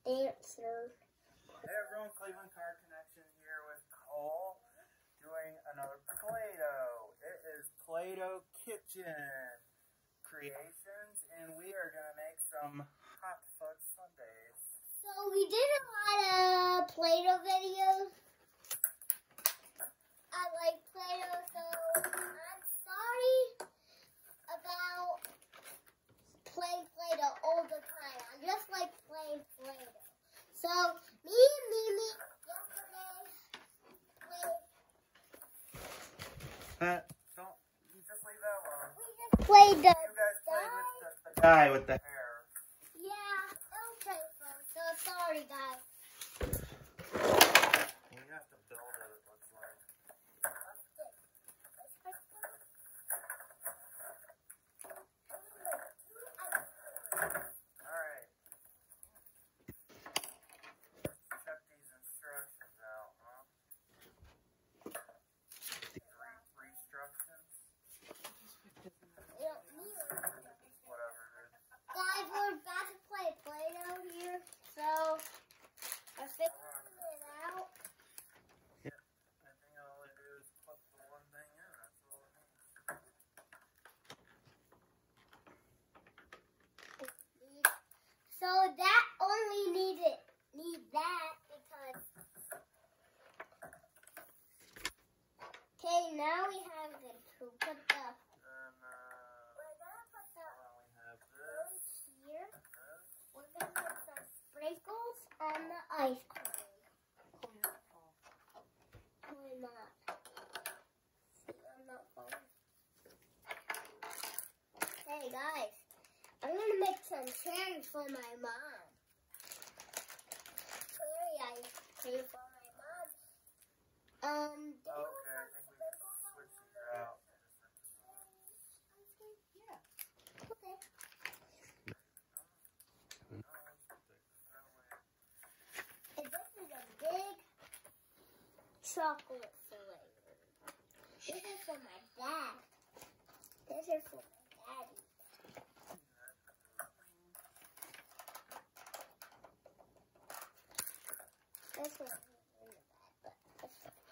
dancer. Hey everyone, Cleveland Car Connection here with Cole doing another Play-Doh. It is Play-Doh Kitchen Creations, and we are going to make some hot fudge sundaes. So we did a lot of Play-Doh videos. I like Play-Doh, so I'm sorry about playing Play-Doh all the time. I just like playing Play-Doh. So me and Mimi yesterday played. Don't you just leave that alone. We just played the. You guys played with the guy with the hair. Yeah, okay, folks. So sorry, guys. We have to build it. It looks like. Alright. Check these instructions out, huh? Instructions? Whatever, dude. Guys, we're about to play Play-Doh here, so I figured it out. Yeah. I think all I do is put the one thing in. That's all it needs. So that only need that because. Okay, now we have to put the. We're gonna put the We have rose this. here. We're gonna put some sprinkles on the ice cream. Why not? See, I'm not falling. Hey guys, I'm gonna make some cherries for my mom. Cherry ice cream for my mom. Do you want Okay, I some think we can sprinkles on switch these the out. Yeah. Okay. And this is a big chocolate flavor. This is for my dad. This is for my daddy. This one is in the bag, but this one.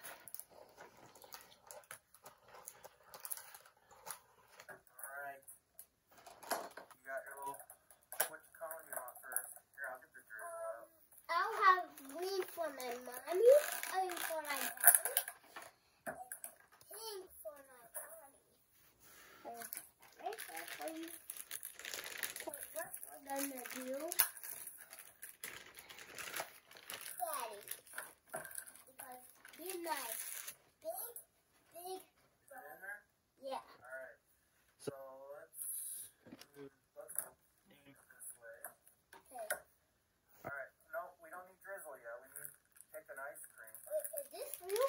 Alright. You got your little, which cone you want first? Here, I'll get the drizzle out. I'll have green for my mommy, for my daddy, and pink for my mommy. Right there for you. So what we're gonna do, daddy, because he's nice. Big, Is that in there? yeah. Alright. So let's aim this way. Okay. Alright. No, we don't need drizzle yet. We need to take an ice cream. Wait, is this real?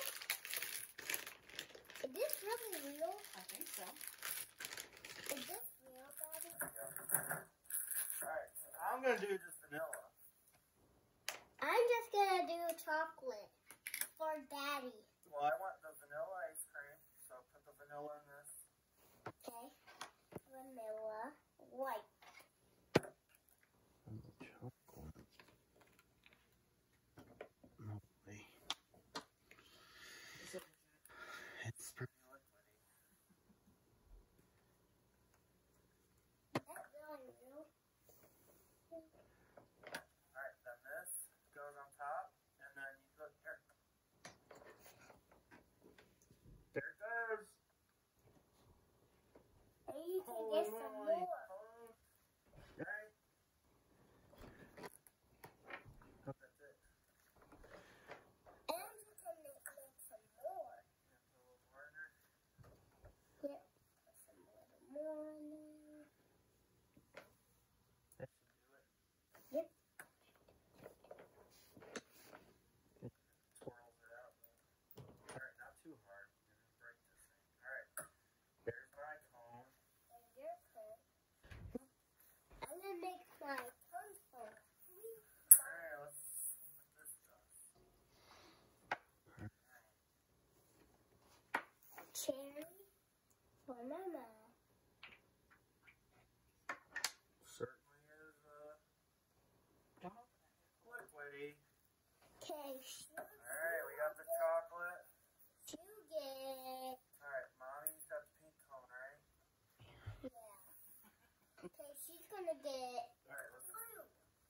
Is this really real? I think so. Is this real, Daddy? Alright, so I'm gonna do just vanilla. I'm just gonna do chocolate for Daddy. Well, I want the vanilla ice cream, so put the vanilla in this. Okay. Vanilla white. Chocolate. Lovely. Is it It's pretty liquidy. That's really real. Alright, then this goes on top, and then you put here. Alright, we got the chocolate. You get. Alright, Mommy's got the pink cone, right? Yeah. Okay, she's gonna get. Alright, let's put the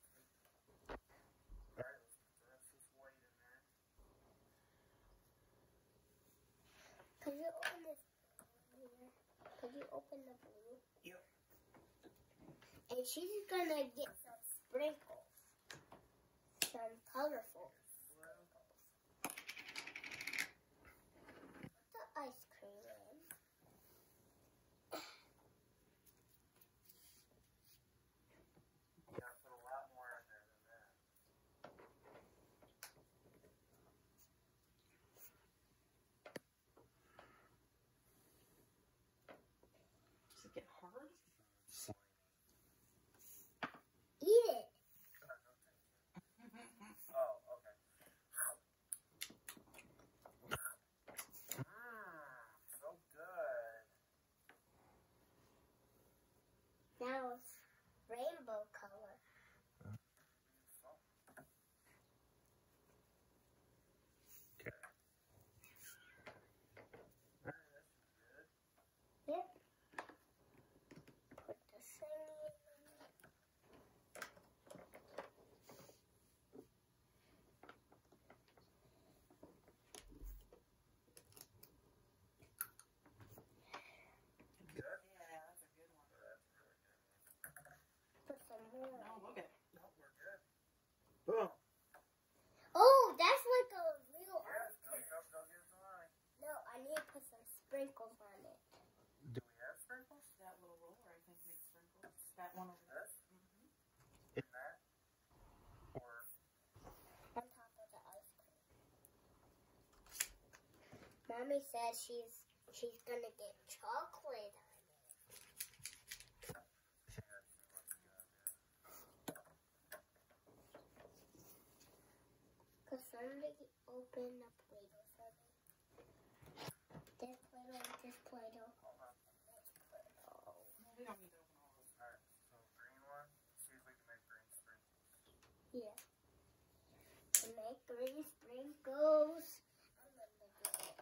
rest of this white in there. Could you open this here? Could you open the blue? Yep. And she's gonna get some sprinkles. Some colorful sprinkles. Put the ice cream in. You gotta put a lot more in there than that. Does it get hard? Eat it. Oh, okay. So good. Now it's rainbow color. Okay. Alright, that's good. Yep. Put the thing in. Good? Yeah, that's a good one. That's really good. Put some more. No, look at. Nope, we're good. Boom. Oh, that's like a real Yes, ice go cream. get some money. No, I need to put some sprinkles on it. Do we have sprinkles? That little roller, I think, makes sprinkles. That one over there. This? In that? Or On top of the ice cream. Mommy said she's gonna get chocolate on it. Cause somebody opened the Play-Doh for me. This Play-Doh, this Play-Doh. hold on. No, we don't need to open all those. Alright, so green one. See if we can make green sprinkles. Yeah. To make green sprinkles. I'm gonna do it.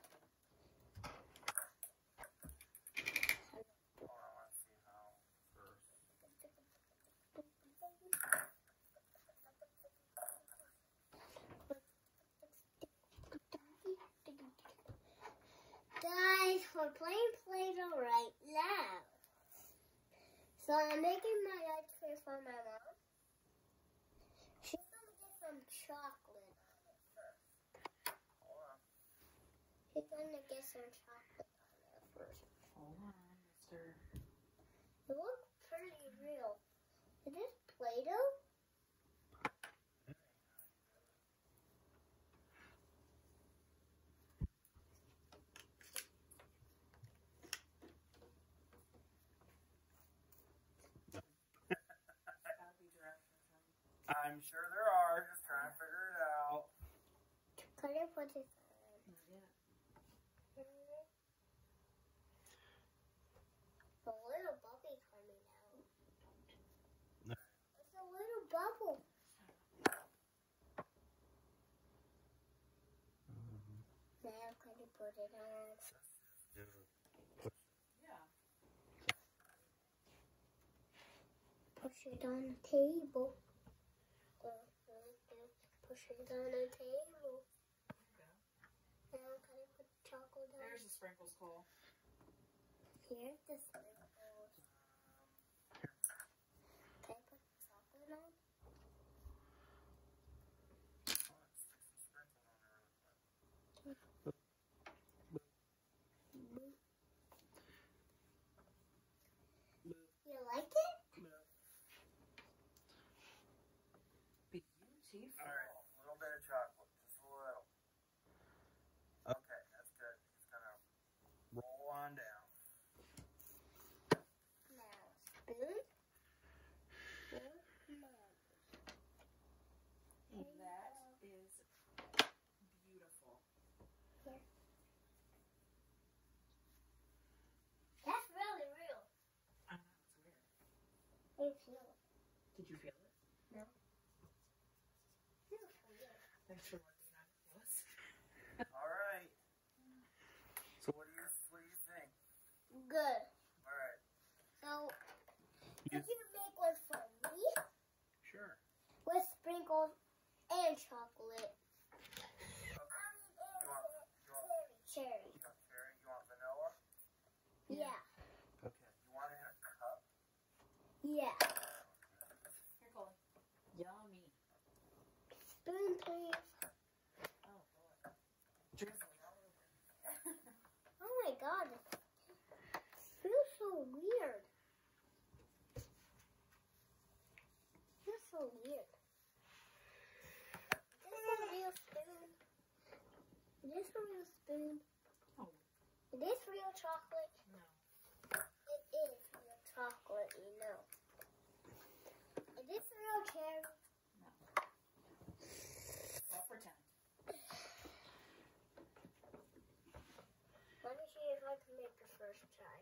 Hold on, let's see how first. Guys, we're playing Play-Doh right now. So I'm making my ice cream for my mom. She's gonna get some chocolate on it first. Hold on. She's gonna get some chocolate on it first. Hold on, mister. It looks pretty real. Is this Play-Doh? Gotta be directions, right? I'm sure there are. Just trying to figure it out. Could I put this on? Not yet. A little bubbly coming out. It's a little bubble. Now can you put it on? Yeah. Push it on the table. Push it on the table. There you go. Now can I put chocolate on? There's the sprinkles, Cole. Here's the sprinkles. Can I put chocolate on? You like it? Beautiful. Alright, a little bit of chocolate. Just a little. Okay, that's good. It's gonna roll on down. Now, spoon. And that is beautiful. That's really real. I know, it's weird. I feel it. Did you feel it? No. Feels weird. Thanks for working on good. Alright. So, You- could you make one for me? Sure. With sprinkles and chocolate. Okay. You want Cherry. you want cherry? You want vanilla? Yeah. Okay. You want it in a cup? Yeah. Here, Colin. Yummy. Spoon, please. Oh, boy. Drizzling all over. Oh my god. This feels so weird. Feels so weird. Is this a real spoon? Is this a real spoon? Oh, Is this real chocolate? no. It is real chocolate, you know. Is this real cherry? No. Don't pretend. Let me see if I can make the first try.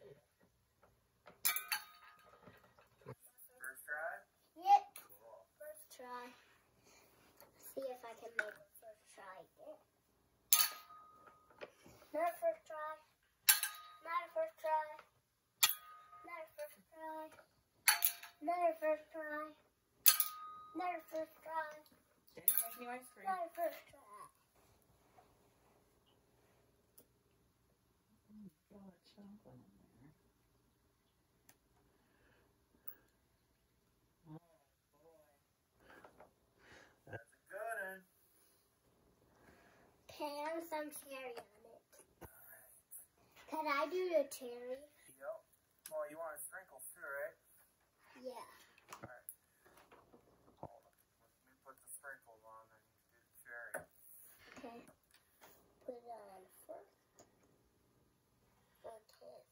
First try? Yep. Cool. First try. See if I can make the first try again. Not first try. Not a first try. Not a first try. Not a first try. Not a first try. Daddy's making you ice cream. Not a first try. God, chocolate in there. Oh, boy. That's a good one. Pan some cherry on it. Can I do the cherry? Yep. Well, you want sprinkles too, right? Yeah. Alright. Hold on. Let me put the sprinkles on, then you can do the cherry. Okay. Put it on first. Okay.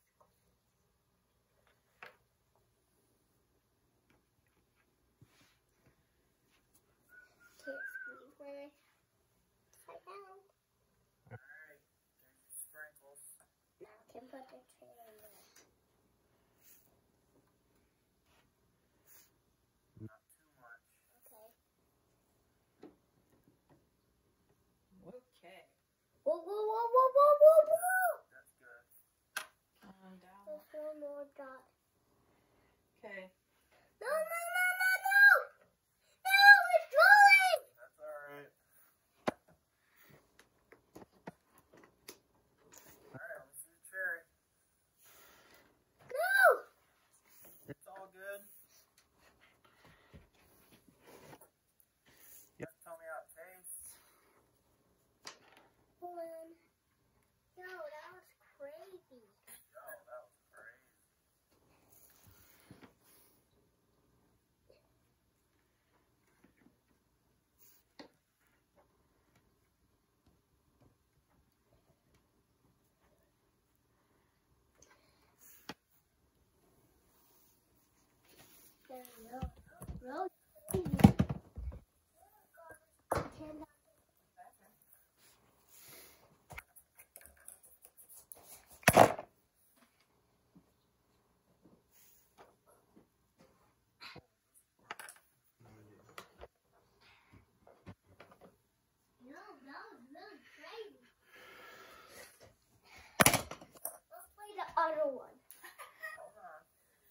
Can't squeeze when I upside down. Alright. There's your sprinkles. Now I can put the cherry in there. Not too much. Okay. Okay. Whoa, whoa, whoa, whoa, whoa, whoa, whoa! That's good. Calm down. There's one more dot. Okay. No, no, no, no, no! No, it's drawing! That's alright. Alright, let's do the cherry. No! It's all good. You have to tell me how it tastes. One. No, that was crazy. Yo, that was crazy. There we go. Roll. No, that was really crazy. Let's play the other one. Hold on.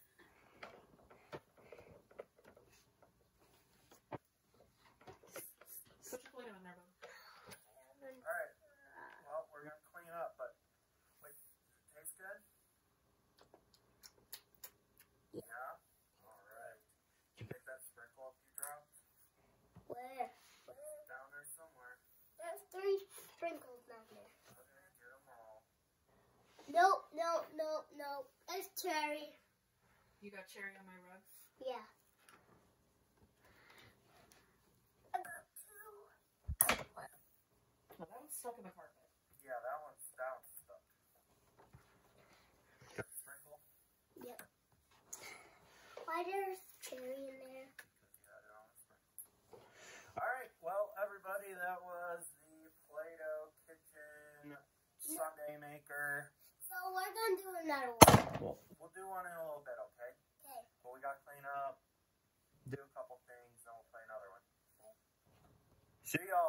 Put your plate on there, bub. Alright. Well, we're going to clean up, but wait, does it taste good? Yeah? Alright. Did you pick that sprinkle up you dropped? Where? It's down there somewhere. There's 3 sprinkles down there. Okay, get them all. Nope, nope, nope, nope. It's cherry. You got cherry on my rug? Yeah. I got 2. Oh, that one's stuck in the carpet. Yeah, that one's stuck. Got the sprinkle? Yep. Why there's cherry in there? Because you had it on the sprinkle. Alright, well, everybody, that was the Play-Doh Kitchen Sundae Maker. So we're gonna do another one. We'll do one in a little bit, okay? Okay. But we gotta clean up, do a couple things, then we'll play another one. Okay. See y'all.